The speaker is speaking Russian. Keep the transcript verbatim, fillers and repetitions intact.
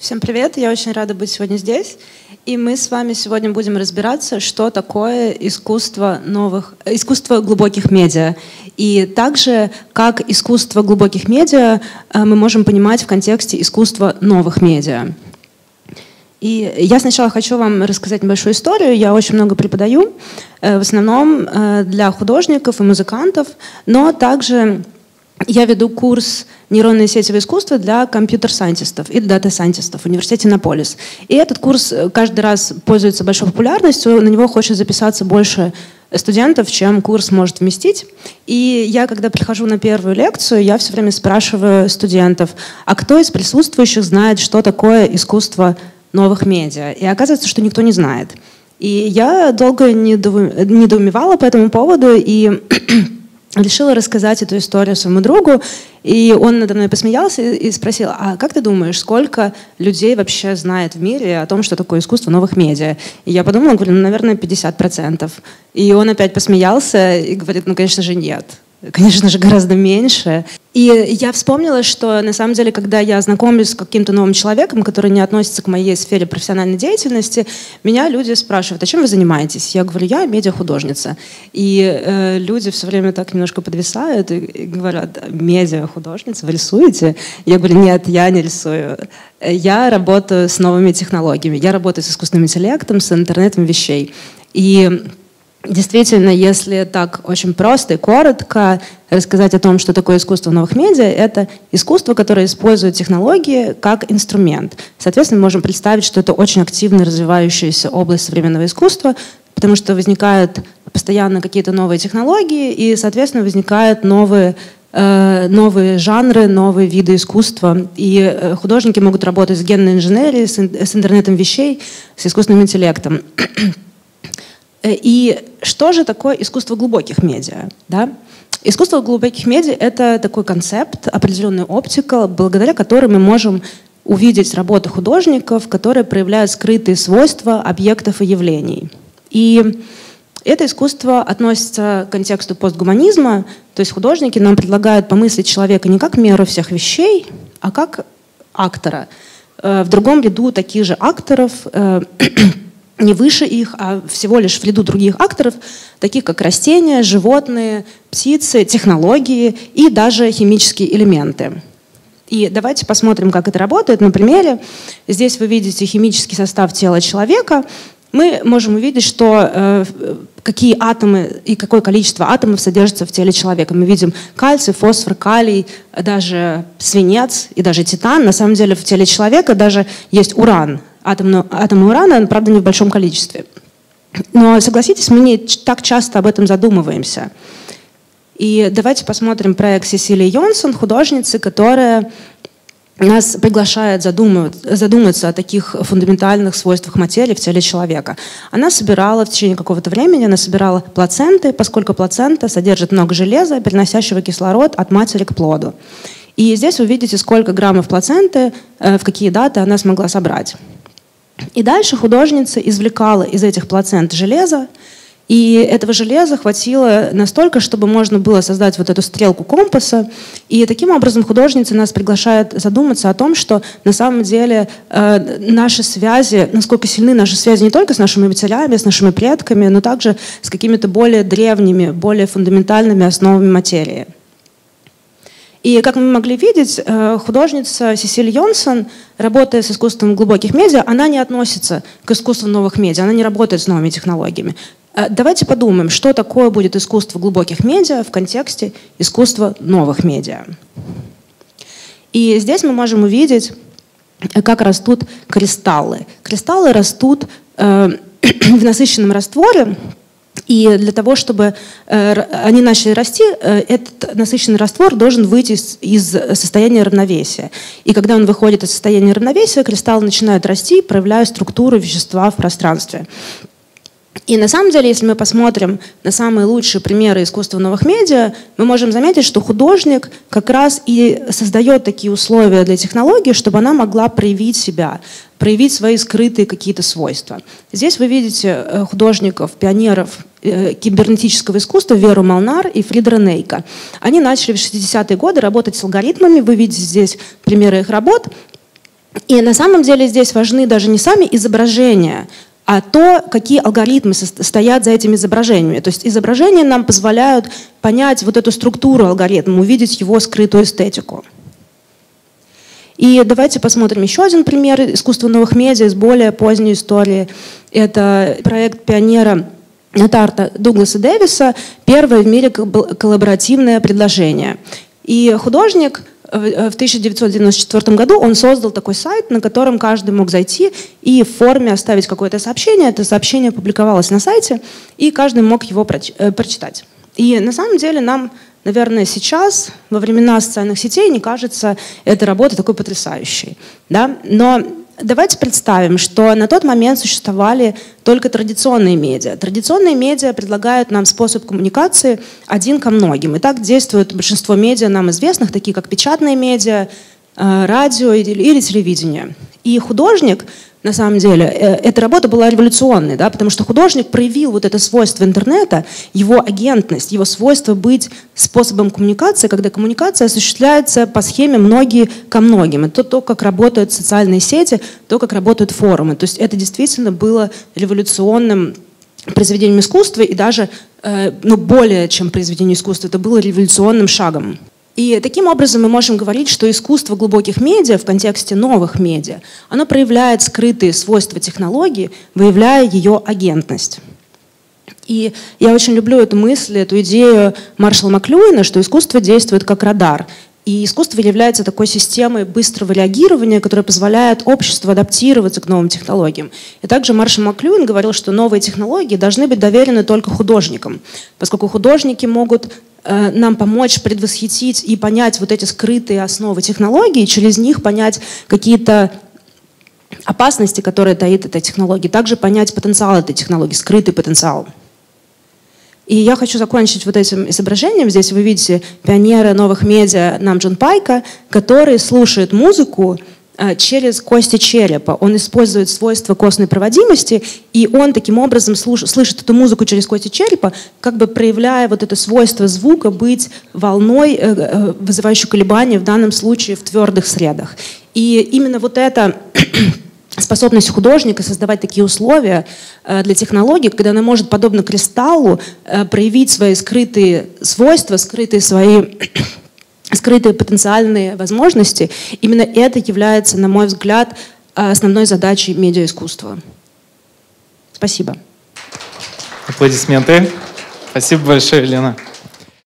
Всем привет, я очень рада быть сегодня здесь. И мы с вами сегодня будем разбираться, что такое искусство новых, искусство глубоких медиа. И также, как искусство глубоких медиа мы можем понимать в контексте искусства новых медиа. И я сначала хочу вам рассказать небольшую историю. Я очень много преподаю, в основном для художников и музыкантов, но также я веду курс «Нейронные сетевые искусства» для компьютер-сайентистов и дата-сайентистов в университете Иннополис. И этот курс каждый раз пользуется большой популярностью, на него хочет записаться больше студентов, чем курс может вместить. И я, когда прихожу на первую лекцию, я все время спрашиваю студентов, а кто из присутствующих знает, что такое искусство новых медиа? И оказывается, что никто не знает. И я долго недоумевала по этому поводу и решила рассказать эту историю своему другу, и он надо мной посмеялся и спросил, а как ты думаешь, сколько людей вообще знает в мире о том, что такое искусство новых медиа? И я подумала, говорю, ну, наверное, пятьдесят процентов. И он опять посмеялся и говорит, ну, конечно же, нет. Конечно же, гораздо меньше. И я вспомнила, что на самом деле, когда я знакомлюсь с каким-то новым человеком, который не относится к моей сфере профессиональной деятельности, меня люди спрашивают, а чем вы занимаетесь? Я говорю, я медиахудожница. И э, люди все время так немножко подвисают и, и говорят, медиахудожница, вы рисуете? Я говорю, нет, я не рисую. Я работаю с новыми технологиями. Я работаю с искусственным интеллектом, с интернетом вещей. И действительно, если так очень просто и коротко рассказать о том, что такое искусство новых медиа, это искусство, которое использует технологии как инструмент. Соответственно, мы можем представить, что это очень активно развивающаяся область современного искусства, потому что возникают постоянно какие-то новые технологии, и, соответственно, возникают новые, э, новые жанры, новые виды искусства. И художники могут работать с генной инженерией, с, с интернетом вещей, с искусственным интеллектом. И что же такое искусство глубоких медиа? Да? Искусство глубоких медиа — это такой концепт, определенная оптика, благодаря которой мы можем увидеть работы художников, которые проявляют скрытые свойства объектов и явлений. И это искусство относится к контексту постгуманизма, то есть художники нам предлагают помыслить человека не как меру всех вещей, а как актора. В другом ряду таких же акторов, не выше их, а всего лишь в ряду других акторов, таких как растения, животные, птицы, технологии и даже химические элементы. И давайте посмотрим, как это работает на примере. Здесь вы видите химический состав тела человека. Мы можем увидеть, что, э, какие атомы и какое количество атомов содержится в теле человека. Мы видим кальций, фосфор, калий, даже свинец и даже титан. На самом деле в теле человека даже есть уран. Атомы, атомы урана, правда, не в большом количестве. Но, согласитесь, мы не так часто об этом задумываемся. И давайте посмотрим проект Сесилии Йонсон, художницы, которая нас приглашает задуматься о таких фундаментальных свойствах материи в теле человека. Она собирала в течение какого-то времени, она собирала плаценты, поскольку плацента содержит много железа, переносящего кислород от матери к плоду. И здесь вы видите, сколько граммов плаценты, в какие даты она смогла собрать. И дальше художница извлекала из этих плацент железо, и этого железа хватило настолько, чтобы можно было создать вот эту стрелку компаса. И таким образом художница нас приглашает задуматься о том, что на самом деле э, наши связи, насколько сильны наши связи не только с нашими матерями, с нашими предками, но также с какими-то более древними, более фундаментальными основами материи. И, как мы могли видеть, художница Сесилия Йонсон, работая с искусством глубоких медиа, она не относится к искусству новых медиа, она не работает с новыми технологиями. Давайте подумаем, что такое будет искусство глубоких медиа в контексте искусства новых медиа. И здесь мы можем увидеть, как растут кристаллы. Кристаллы растут в насыщенном растворе. И для того, чтобы э, они начали расти, э, этот насыщенный раствор должен выйти из, из состояния равновесия. И когда он выходит из состояния равновесия, кристаллы начинают расти, проявляя структуру вещества в пространстве. И на самом деле, если мы посмотрим на самые лучшие примеры искусства новых медиа, мы можем заметить, что художник как раз и создает такие условия для технологии, чтобы она могла проявить себя, проявить свои скрытые какие-то свойства. Здесь вы видите художников, пионеров кибернетического искусства Веру Молнар и Фридера Нейка. Они начали в шестидесятые годы работать с алгоритмами. Вы видите здесь примеры их работ. И на самом деле здесь важны даже не сами изображения, а то, какие алгоритмы стоят за этими изображениями. То есть изображения нам позволяют понять вот эту структуру алгоритма, увидеть его скрытую эстетику. И давайте посмотрим еще один пример искусства новых медиа из более поздней истории. Это проект пионера Нетарта Дугласа Дэвиса, первое в мире коллаборативное предложение. И художник в тысяча девятьсот девяносто четвёртом году он создал такой сайт, на котором каждый мог зайти и в форме оставить какое-то сообщение. Это сообщение публиковалось на сайте, и каждый мог его прочитать. И на самом деле нам, наверное, сейчас, во времена социальных сетей, не кажется эта работа такой потрясающей. Да? Но давайте представим, что на тот момент существовали только традиционные медиа. Традиционные медиа предлагают нам способ коммуникации один ко многим. И так действует большинство медиа нам известных, такие как печатные медиа, радио или телевидение. И художник, на самом деле, эта работа была революционной, да, потому что художник проявил вот это свойство интернета, его агентность, его свойство быть способом коммуникации, когда коммуникация осуществляется по схеме «многие ко многим». Это то, как работают социальные сети, то, как работают форумы. То есть это действительно было революционным произведением искусства, и даже ну, более чем произведение искусства, это было революционным шагом. И таким образом мы можем говорить, что искусство глубоких медиа в контексте новых медиа, оно проявляет скрытые свойства технологии, выявляя ее агентность. И я очень люблю эту мысль, эту идею Маршалла Маклюина, что искусство действует как радар. И искусство является такой системой быстрого реагирования, которая позволяет обществу адаптироваться к новым технологиям. И также Маршалл Маклюин говорил, что новые технологии должны быть доверены только художникам, поскольку художники могут э, нам помочь предвосхитить и понять вот эти скрытые основы технологий, и через них понять какие-то опасности, которые таит эта технология, также понять потенциал этой технологии, скрытый потенциал. И я хочу закончить вот этим изображением. Здесь вы видите пионера новых медиа Намджон Пайка, который слушает музыку э, через кости черепа. Он использует свойства костной проводимости, и он таким образом слуш, слышит эту музыку через кости черепа, как бы проявляя вот это свойство звука быть волной, э, э, вызывающей колебания, в данном случае в твердых средах. И именно вот это... способность художника создавать такие условия для технологий, когда она может, подобно кристаллу, проявить свои скрытые свойства, скрытые свои скрытые потенциальные возможности, именно это является, на мой взгляд, основной задачей медиаискусства. Спасибо. Аплодисменты. Спасибо большое, Лена.